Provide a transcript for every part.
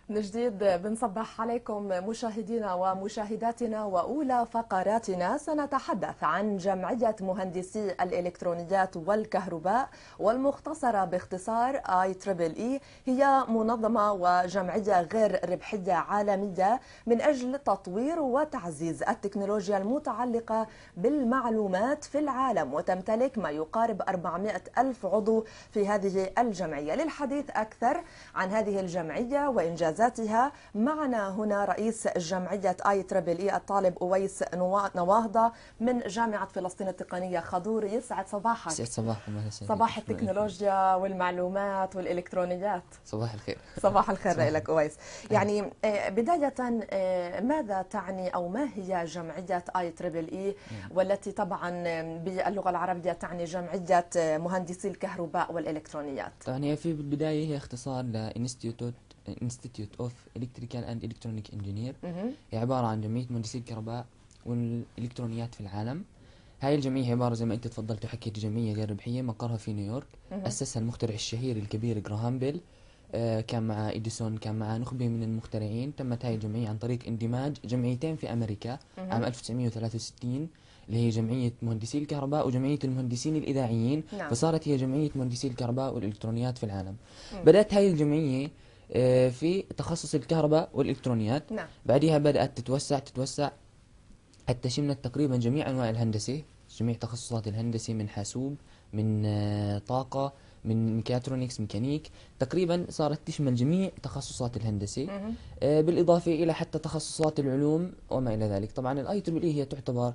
من جديد بنصبح عليكم مشاهدينا ومشاهداتنا، وأولى فقراتنا سنتحدث عن جمعية مهندسي الإلكترونيات والكهرباء، والمختصرة باختصار IEEE. هي منظمة وجمعية غير ربحية عالمية من أجل تطوير وتعزيز التكنولوجيا المتعلقة بالمعلومات في العالم، وتمتلك ما يقارب 400 ألف عضو في هذه الجمعية. للحديث أكثر عن هذه الجمعية وإنجازاتها معنا هنا رئيس جمعية IEEE الطالب أويس نواهضة من جامعة فلسطين التقنية خضور. يسعد صباحك. يسعد صباحكم. صباح التكنولوجيا والمعلومات والإلكترونيات. صباح الخير. صباح الخير لك أويس. يعني بداية، ماذا تعني أو ما هي جمعية IEEE، والتي طبعا باللغة العربية تعني جمعية مهندسي الكهرباء والإلكترونيات؟ طبعا هي في البداية هي اختصار ل Institute of Electrical and Electronic Engineer. هي عبارة عن جمعية مهندسي الكهرباء والإلكترونيات في العالم. هاي الجمعية عبارة زي ما أنت تفضلت وحكيت جمعية غير ربحية مقرها في نيويورك. أسسها المخترع الشهير الكبير جراهام بيل. كان مع إديسون، كان مع نخبة من المخترعين. تمت هاي الجمعية عن طريق اندماج جمعيتين في أمريكا عام 1963، اللي هي جمعية مهندسي الكهرباء وجمعية المهندسين الإذاعيين. نعم. فصارت هي جمعية مهندسي الكهرباء والإلكترونيات في العالم. بدأت هاي الجمعية في تخصص الكهرباء والإلكترونيات. نعم. بعدها بدأت تتوسع حتى شملت تقريبا جميع أنواع الهندسة، جميع تخصصات الهندسة، من حاسوب، من طاقة، من ميكاترونكس، ميكانيك. تقريبا صارت تشمل جميع تخصصات الهندسة، بالإضافة إلى حتى تخصصات العلوم وما إلى ذلك. طبعا الآي تريبل هي تعتبر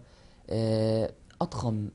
أضخم،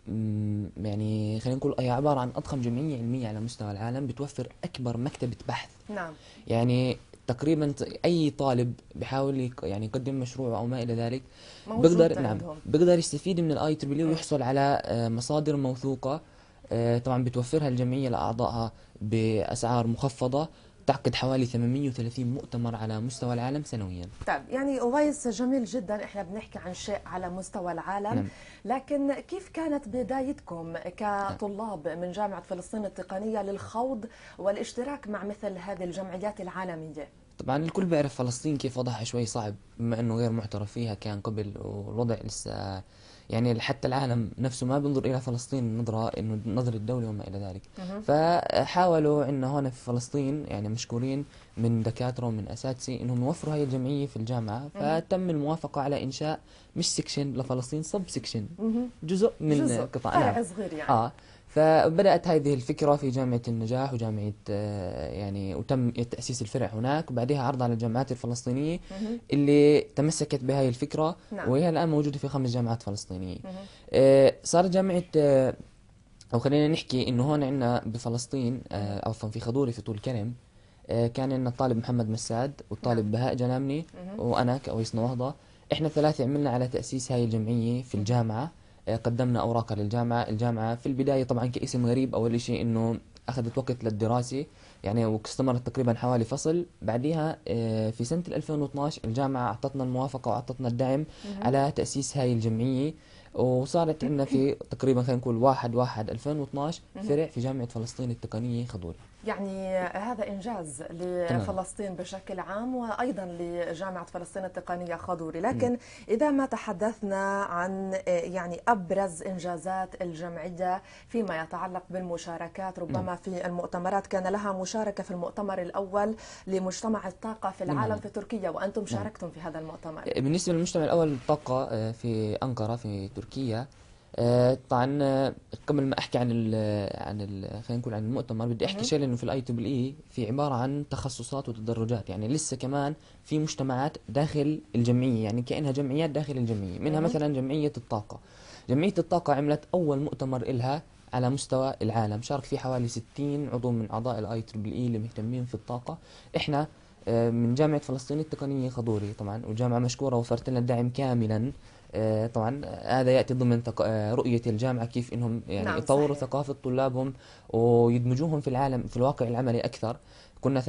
يعني خلينا نقول هي عبارة عن أضخم جمعية علمية على مستوى العالم، بتوفر أكبر مكتبة بحث. نعم. يعني تقريبا أي طالب بيحاول يعني يقدم مشروع أو ما إلى ذلك موجود نعم عندهم. بيقدر يستفيد من الآي تريبل ويحصل على مصادر موثوقة. طبعا بتوفرها الجمعية لأعضائها بأسعار مخفضة. تعقد حوالي 830 مؤتمر على مستوى العالم سنويا. طيب، يعني أويس جميل جدا، احنا بنحكي عن شيء على مستوى العالم. نعم. لكن كيف كانت بدايتكم كطلاب من جامعة فلسطين التقنية للخوض والاشتراك مع مثل هذه الجمعيات العالمية؟ طبعا الكل بيعرف فلسطين كيف وضعها شوي صعب، بما انه غير معترف فيها كان قبل، والوضع لسه يعني حتى العالم نفسه ما بينظر الى فلسطين انه نظرة الدولة وما الى ذلك. فحاولوا عندنا هون في فلسطين، يعني مشكورين من دكاترة ومن اساتذة انهم يوفروا هاي الجمعية في الجامعة. فتم الموافقة على انشاء مش سكشن لفلسطين، سب سكشن، جزء من قطاع. فرع صغير يعني. فبدأت هذه الفكرة في جامعة النجاح وجامعة يعني، وتم تأسيس الفرع هناك، وبعدها عرض على الجامعات الفلسطينية اللي تمسكت بهاي الفكرة. نعم. وهي الآن موجودة في 5 جامعات فلسطينية. صارت جامعة أو خلينا نحكي إنه هون عندنا بفلسطين، عفوا في خضوري في طول كرم، كان عندنا الطالب محمد مساد والطالب بهاء جنامني وأنا كأويس نواهضة. إحنا الثلاثة عملنا على تأسيس هاي الجمعية في الجامعة. قدمنا أوراقها للجامعة. الجامعة في البداية طبعا كاسم غريب، أول شيء إنه أخذت وقت للدراسة يعني، واستمرت تقريبا حوالي فصل. بعدها في سنة 2012 الجامعة أعطتنا الموافقة وأعطتنا الدعم على تأسيس هاي الجمعية. وصارت عندنا في تقريبا خلينا نقول 1/1/2012 فرع في جامعة فلسطين التقنية خضوري. يعني هذا إنجاز لفلسطين بشكل عام، وأيضا لجامعة فلسطين التقنية خضوري. لكن إذا ما تحدثنا عن يعني أبرز إنجازات الجمعية فيما يتعلق بالمشاركات، ربما في المؤتمرات، كان لها مشاركة في المؤتمر الأول لمجتمع الطاقة في العالم في تركيا، وأنتم شاركتم في هذا المؤتمر. بالنسبة للمجتمع الأول للطاقة في أنقرة في تركيا، طبعا قبل ما احكي خلينا نقول عن المؤتمر، بدي احكي شيء، لانه في الاي تريبل اي في عباره عن تخصصات وتدرجات. يعني لسه كمان في مجتمعات داخل الجمعيه، يعني كانها جمعيات داخل الجمعيه. منها مثلا جمعيه الطاقه. جمعيه الطاقه عملت اول مؤتمر إلها على مستوى العالم، شارك فيه حوالي 60 عضو من اعضاء الاي تريبل اي اللي مهتمين في الطاقه. احنا من جامعه فلسطين التقنيه خضوري طبعا، والجامعه مشكوره وفرت لنا الدعم كاملا. طبعا هذا يأتي ضمن رؤية الجامعة كيف انهم يعني نعم، يطوروا صحيح. ثقافة طلابهم ويدمجوهم في العالم في الواقع العملي أكثر. كنا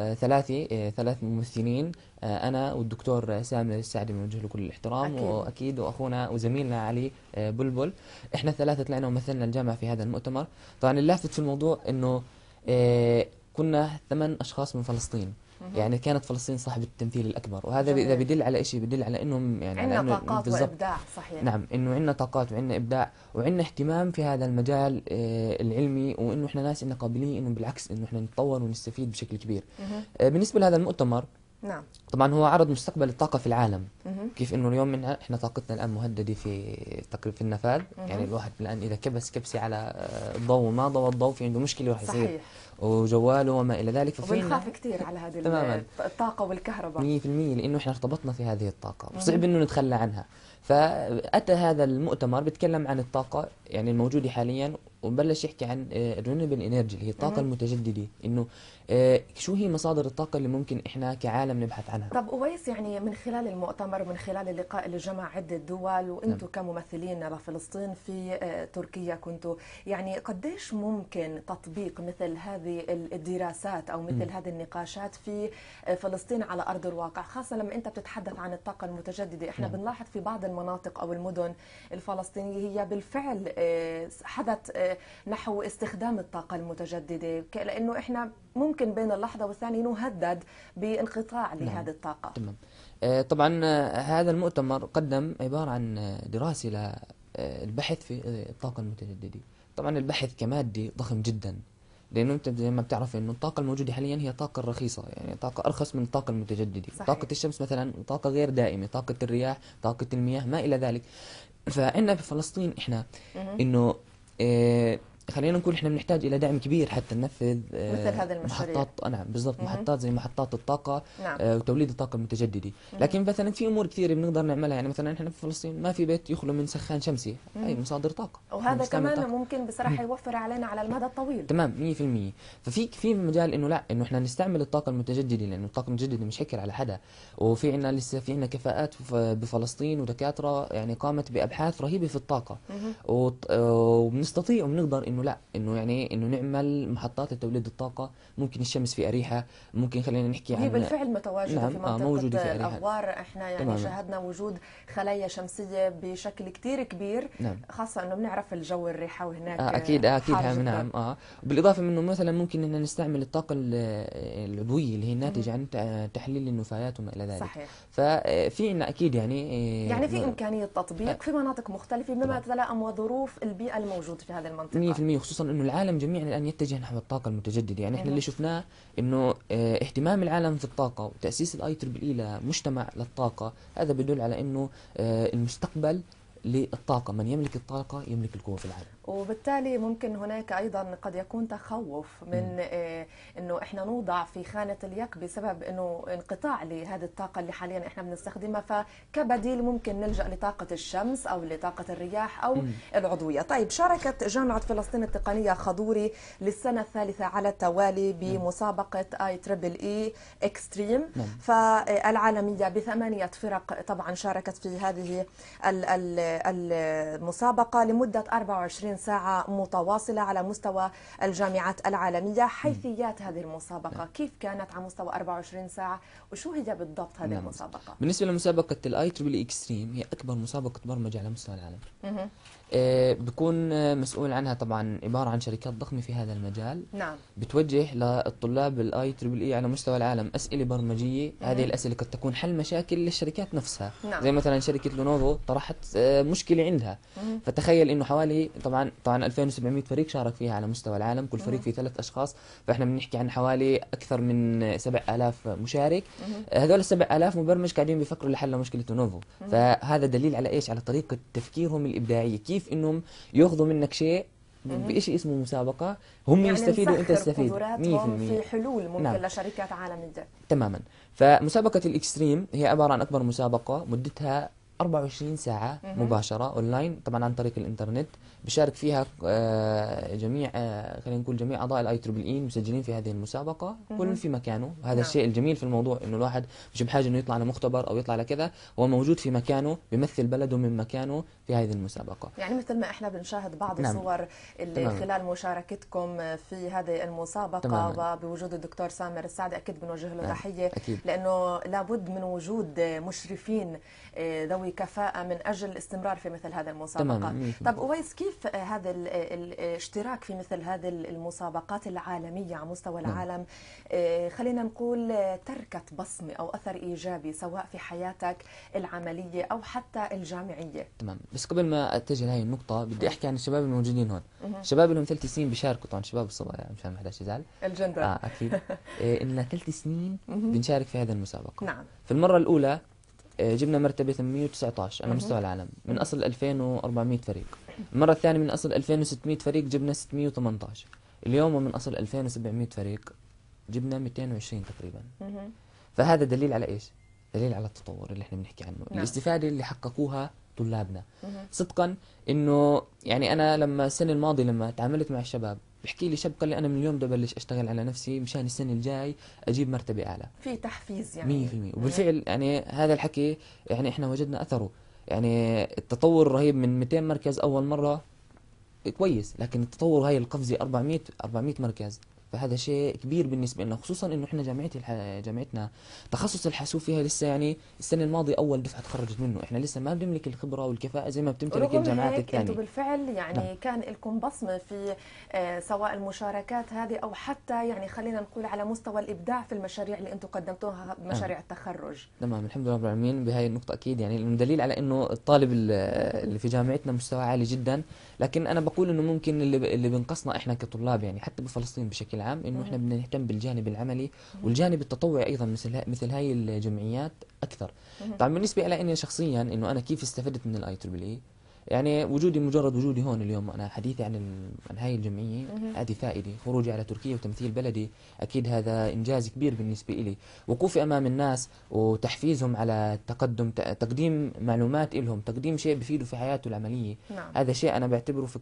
ثلاث ممثلين، أنا والدكتور سامي السعدي بنوجه له كل الاحترام، أكيد. وأكيد وأخونا وزميلنا علي بلبل. إحنا الثلاثة طلعنا ومثلنا الجامعة في هذا المؤتمر. طبعا اللافت في الموضوع إنه كنا 8 أشخاص من فلسطين. يعني كانت فلسطين صاحبة التمثيل الأكبر، وهذا إذا بدل على شيء، بدل على إنهم يعني على عندنا إنه طاقات بالضبط. وإبداع. صحيح. نعم، إنه عندنا طاقات وعندنا إبداع وعندنا اهتمام في هذا المجال العلمي، وإنه إحنا ناس إننا قابلين إنه بالعكس إنه إحنا نتطور ونستفيد بشكل كبير. بالنسبة لهذا المؤتمر، نعم، طبعا هو عرض مستقبل الطاقة في العالم. مهم. كيف انه اليوم احنا طاقتنا الان مهددة في تقريبا في النفاذ. يعني مهم. الواحد الان اذا كبس كبسة على الضوء وما ضوى الضوء في عنده مشكلة راح يصير، صحيح. وجواله وما الى ذلك. وبنخاف كثير على هذه تماما الطاقة والكهرباء. 100%، لانه احنا ارتبطنا في هذه الطاقة وصعب انه نتخلى عنها. فاتى هذا المؤتمر بيتكلم عن الطاقة يعني الموجودة حاليا، وبلش يحكي عن الرينيوبل انرجي اللي هي الطاقة المتجددة، انه شو هي مصادر الطاقة اللي ممكن احنا كعالم نبحث عنها. طب أويس، يعني من خلال المؤتمر ومن خلال اللقاء اللي جمع عدة دول وأنتم كممثلين لفلسطين في تركيا كنتوا، يعني قديش ممكن تطبيق مثل هذه الدراسات أو مثل هذه النقاشات في فلسطين على أرض الواقع، خاصة لما أنت بتتحدث عن الطاقة المتجددة؟ إحنا بنلاحظ في بعض المناطق أو المدن الفلسطينية هي بالفعل حدث نحو استخدام الطاقة المتجددة، لأنه إحنا ممكن بين اللحظة والثانية نهدد بانقطاع لهذه الطاقة. تمام. طبعا هذا المؤتمر قدم عبارة عن دراسة للبحث في الطاقة المتجددة. طبعا البحث كمادة ضخم جدا، لأنه أنت زي ما بتعرف إنه الطاقة الموجودة حاليا هي طاقة رخيصة، يعني طاقة أرخص من الطاقة المتجددة. صحيح. طاقة الشمس مثلا طاقة غير دائمة، طاقة الرياح، طاقة المياه، ما إلى ذلك. فعندنا بفلسطين إحنا إنه خلينا نقول احنا بنحتاج الى دعم كبير حتى ننفذ مثل هذه المشاريع. محطات. نعم بالضبط، محطات زي محطات الطاقه. نعم. وتوليد الطاقه المتجدده. لكن مثلا في امور كثيره بنقدر نعملها، يعني مثلا احنا في فلسطين ما في بيت يخلو من سخان شمسي، اي مصادر طاقه، وهذا كمان طاقة. ممكن بصراحه يوفر علينا على المدى الطويل. تمام 100%. في مجال انه لا، انه احنا نستعمل الطاقه المتجدده، لانه الطاقه المتجدده مش حكر على حدا، وفي عندنا لسه في عندنا كفاءات بفلسطين ودكاتره يعني قامت بابحاث رهيبه في الطاقه. وبنستطيع وبنقدر انه لا، انه يعني انه نعمل محطات لتوليد الطاقه. ممكن الشمس في اريحه، ممكن خلينا نحكي عن هي بالفعل متواجده. نعم. في منطقه موجوده في أريحة. الأغوار. احنا يعني تماما. شاهدنا وجود خلايا شمسيه بشكل كثير كبير. نعم. خاصه انه بنعرف الجو الرحاوي هناك اكيد حار جداً. نعم. بالاضافه منه مثلا ممكن ان نستعمل الطاقه العضويه اللي هي الناتجه عن تحليل النفايات وما الى ذلك. صحيح. ففي عندنا اكيد يعني في امكانيه تطبيق في مناطق مختلفه بما تتلائم وظروف البيئه الموجوده في هذه المنطقه. 100%، خصوصا انه العالم جميعا الان يتجه نحو الطاقه المتجدده. يعني احنا اللي شفناه انه اهتمام العالم في الطاقه وتاسيس الاي تريبل اي لمجتمع للطاقه، هذا بيدل على انه المستقبل للطاقه، من يملك الطاقه يملك القوه في العالم. وبالتالي ممكن هناك أيضا قد يكون تخوف من أنه إحنا نوضع في خانة اليك بسبب أنه انقطاع لهذه الطاقة اللي حاليا إحنا بنستخدمها، فكبديل ممكن نلجأ لطاقة الشمس أو لطاقة الرياح أو العضوية. طيب، شاركت جامعة فلسطين التقنية خضوري للسنة الثالثة على التوالي بمسابقة IEEE Extreme فالعالمية ب8 فرق. طبعا شاركت في هذه المسابقة لمدة 24 ساعة متواصلة على مستوى الجامعات العالمية. حيثيات هذه المسابقة كيف كانت على مستوى 24 ساعة، وشو هي بالضبط هذه المسابقة؟ بالنسبة لمسابقة الاي تريبل اكستريم، هي أكبر مسابقة برمجة على مستوى العالم. بكون مسؤول عنها طبعا عبارة عن شركات ضخمة في هذا المجال. نعم. بتوجه للطلاب الاي تريبل اي على مستوى العالم أسئلة برمجية. هذه الأسئلة قد تكون حل مشاكل للشركات نفسها. نعم. زي مثلا شركة لونوفو طرحت مشكلة عندها. فتخيل انه حوالي طبعا 2700 فريق شارك فيها على مستوى العالم، كل فريق فيه 3 أشخاص، فاحنا بنحكي عن حوالي أكثر من 7000 مشارك. هذول 7000 مبرمج قاعدين بيفكروا لحل مشكلة لونوفو. فهذا دليل على ايش؟ على طريقة تفكيرهم الإبداعية، كيف انهم ياخذوا منك شيء بشيء اسمه مسابقة، هم يعني يستفيدوا وانت تستفيد 100% في حلول ممكن. نعم. لشركات عالمية. تماما. فمسابقة الاكستريم هي عبارة عن أكبر مسابقة مدتها 24 ساعة مباشرة أونلاين، طبعا عن طريق الإنترنت. بشارك فيها جميع خلينا نقول جميع أعضاء الاي تريبل اي مسجلين في هذه المسابقة، كل في مكانه. هذا الشيء الجميل في الموضوع، إنه الواحد مش بحاجة إنه يطلع على مختبر أو يطلع على كذا، هو موجود في مكانه، بيمثل بلده من مكانه في هذه المسابقة. يعني مثل ما احنا بنشاهد بعض الصور اللي خلال مشاركتكم في هذه المسابقة وبوجود الدكتور سامر السعدي، أكيد بنوجه له تحية. أكيد. لأنه لابد من وجود مشرفين ذوي تساوي كفاءة من أجل الاستمرار في مثل هذه المسابقات. تمام. طب أويس، كيف هذا الاشتراك في مثل هذه المسابقات العالمية على مستوى العالم خلينا نقول تركت بصمة أو أثر إيجابي سواء في حياتك العملية أو حتى الجامعية؟ تمام. بس قبل ما اتجه لهي النقطة بدي احكي عن الشباب الموجودين هون. الشباب لهم 3 سنين بيشاركوا، طبعا شباب الصبا يعني مشان ما حدا يزعل. الجندر. اكيد. إلنا 3 سنين بنشارك في هذه المسابقة. نعم. في المرة الأولى جبنا مرتبة 819 على مستوى العالم من أصل 2400 فريق. المرة الثانية من أصل 2600 فريق جبنا 618. اليوم ومن أصل 2700 فريق جبنا 220 تقريبا. فهذا دليل على إيش؟ دليل على التطور اللي احنا بنحكي عنه. نعم. الاستفادة اللي حققوها طلابنا. صدقا إنه يعني أنا لما السنة الماضية لما تعاملت مع الشباب بحكي لي شاب قال لي أنا من اليوم بدي أبلش أشتغل على نفسي مشان السنة الجاي أجيب مرتبة أعلى. في تحفيز يعني 100%. وبالفعل يعني هذا الحكي يعني إحنا وجدنا أثره. يعني التطور رهيب من 200 مركز أول مرة كويس، لكن التطور هاي القفزة 400 مركز، فهذا شيء كبير بالنسبة لنا، خصوصا انه احنا جامعتنا تخصص الحاسوب فيها لسه يعني السنة الماضية اول دفعة تخرجت منه، احنا لسه ما بنملك الخبرة والكفاءة زي ما بتمتلك الجامعات الثانية. انتم بالفعل يعني نعم. كان لكم بصمة في سواء المشاركات هذه او حتى يعني خلينا نقول على مستوى الابداع في المشاريع اللي انتم قدمتوها بمشاريع التخرج. تمام. الحمد لله رب العالمين بهاي النقطة أكيد يعني دليل على إنه الطالب اللي في جامعتنا مستوى عالي جدا، لكن أنا بقول إنه ممكن اللي بنقصنا إحنا كطلاب يعني حتى بفلسطين بشكل عام إنه إحنا بدنا نهتم بالجانب العملي والجانب التطوعي أيضا مثل هاي الجمعيات أكثر. طبعا بالنسبة لي أنا شخصيا إنه أنا كيف استفدت من الآي تريبل إي، يعني مجرد وجودي هون اليوم أنا حديثي عن هاي الجمعية هذه فائدة. خروجي على تركيا وتمثيل بلدي أكيد هذا إنجاز كبير بالنسبة إلي. وقوفي أمام الناس وتحفيزهم على التقدم، تقديم معلومات لهم، تقديم شيء بفيده في حياته العملية. نعم. هذا شيء أنا بعتبره في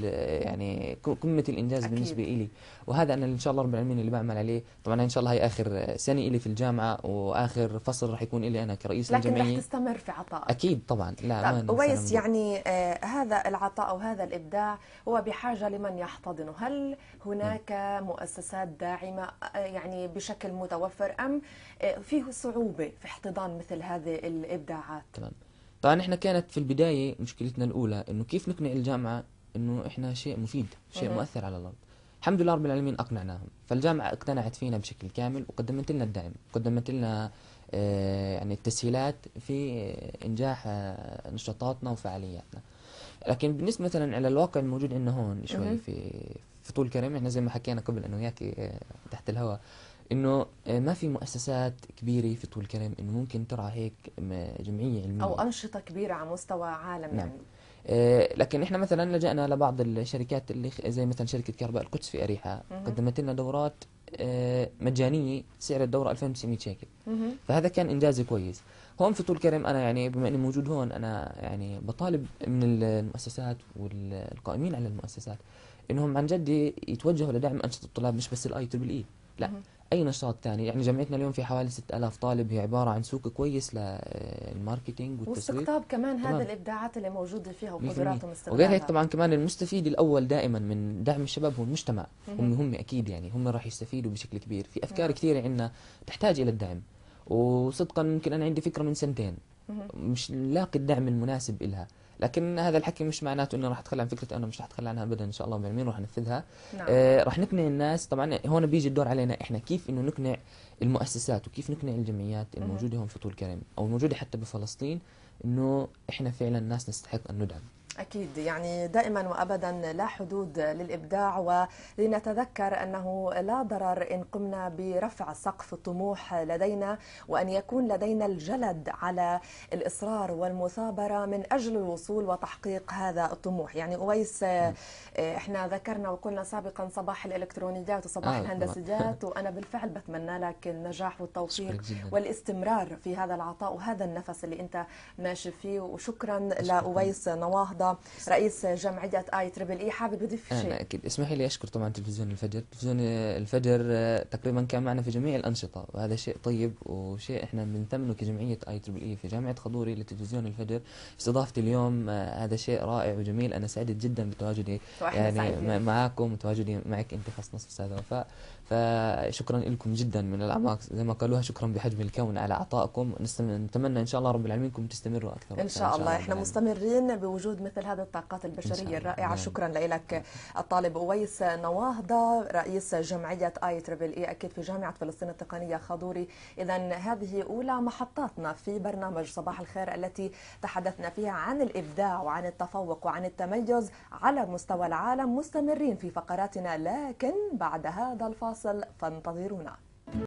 يعني قمة الإنجاز أكيد. بالنسبة إلي، وهذا أنا إن شاء الله رب العالمين اللي بعمل عليه. طبعا إن شاء الله هي آخر سنة إلي في الجامعة وآخر فصل راح يكون إلي أنا كرئيس الجمعية. لكن راح تستمر في عطائك أكيد طبعا. لا طب أويس، يعني هذا العطاء أو هذا الإبداع هو بحاجة لمن يحتضنه. هل هناك مؤسسات داعمة يعني بشكل متوفر أم فيه صعوبة في احتضان مثل هذه الإبداعات؟ تمام. طبعا احنا كانت في البداية مشكلتنا الأولى إنه كيف نقنع الجامعة إنه إحنا شيء مفيد، شيء مؤثر على الأرض. الحمد لله رب العالمين أقنعناهم، فالجامعة اقتنعت فينا بشكل كامل وقدمت لنا الدعم، قدمت لنا يعني التسهيلات في إنجاح نشاطاتنا وفعالياتنا. لكن بالنسبة مثلا على الواقع الموجود عندنا هون شوي في طول كرم، احنا زي ما حكينا قبل أنا وياك تحت الهواء إنه ما في مؤسسات كبيرة في طول كرم إنه ممكن ترعى هيك جمعية علمية أو أنشطة كبيرة على مستوى عالم. نعم. يعني لكن احنا مثلا لجأنا لبعض الشركات اللي زي مثلا شركة كهرباء القدس في أريحة قدمت لنا دورات مجانية، سعر الدورة 2900 شيكل. فهذا كان إنجاز كويس. هون في طول كرم أنا يعني بما إني موجود هون أنا يعني بطالب من المؤسسات والقائمين على المؤسسات إنهم عن جد يتوجهوا لدعم أنشطة الطلاب، مش بس الآي تريبل إي، لا أي نشاط ثاني. يعني جامعتنا اليوم في حوالي 6000 طالب، هي عبارة عن سوق كويس للماركتينج والتسويق واستقطاب كمان تمام. هذه الإبداعات اللي موجودة فيها وقدراتهم استغلالها. وغير هيك طبعا كمان المستفيد الأول دائما من دعم الشباب هو المجتمع. هم أكيد يعني هم راح يستفيدوا بشكل كبير في أفكار كثيرة عندنا تحتاج إلى الدعم. وصدقا ممكن أنا عندي فكرة من سنتين مش لاقي الدعم المناسب إلها، لكن هذا الحكي مش معناته انه راح اتخلى عن فكرة، انا مش راح اتخلى عنها ابدا ان شاء الله بعلمين راح انفذها. نعم. راح نقنع الناس. طبعا هون بيجي الدور علينا احنا كيف انه نقنع المؤسسات وكيف نقنع الجمعيات الموجودة هون في طول كرم او الموجودة حتى بفلسطين انه احنا فعلا ناس نستحق ان ندعم. أكيد، يعني دائما وأبدا لا حدود للإبداع، ولنتذكر أنه لا ضرر إن قمنا برفع سقف الطموح لدينا، وأن يكون لدينا الجلد على الإصرار والمثابرة من أجل الوصول وتحقيق هذا الطموح. يعني أويس، إحنا ذكرنا وقلنا سابقا صباح الإلكترونيات وصباح الهندسيات، وأنا بالفعل بتمنى لك النجاح والتوفيق والاستمرار في هذا العطاء وهذا النفس اللي أنت ماشي فيه. وشكرا لأويس نواهضة رئيس جمعية آي تريبل إي. حابب تضيف شيء؟ أنا أكيد اسمحي لي أشكر طبعا تلفزيون الفجر. تلفزيون الفجر تقريبا كان معنا في جميع الأنشطة، وهذا شيء طيب وشيء إحنا بنثمنه كجمعية آي تريبل إي في جامعة خضوري لتلفزيون الفجر. استضافتي اليوم هذا شيء رائع وجميل. أنا سعيد جدا بتواجدي يعني معكم وتواجدي معك أنت خاص نصف أستاذة وفاء. فشكرا لكم جدا من الأعماق، زي ما قالوها شكرا بحجم الكون على عطائكم. نتمنى إن شاء الله رب العالمين انكم تستمروا أكثر إن شاء الله. إحنا مستمرين بوجود مثل هذه الطاقات البشرية الرائعة. شكرا لك الطالب أويس نواهضة رئيس جمعية IEEE أكيد في جامعة فلسطين التقنية خاضوري. إذا هذه أولى محطاتنا في برنامج صباح الخير التي تحدثنا فيها عن الإبداع وعن التفوق وعن التميز على مستوى العالم. مستمرين في فقراتنا لكن بعد هذا الفاصل فانتظرونا.